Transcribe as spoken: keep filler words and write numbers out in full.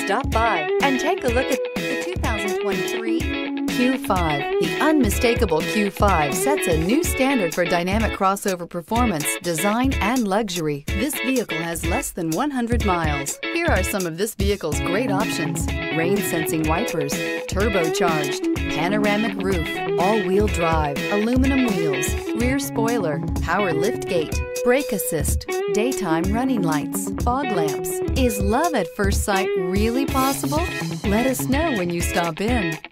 Stop by and take a look at the two thousand twenty-three Q five. The unmistakable Q five sets a new standard for dynamic crossover performance, design, and luxury. This vehicle has less than one hundred miles. Here are some of this vehicle's great options: rain-sensing wipers, turbocharged, panoramic roof, all-wheel drive, aluminum wheels, rear spoiler, power liftgate, brake assist, daytime running lights, fog lamps. Is love at first sight really possible? Let us know when you stop in.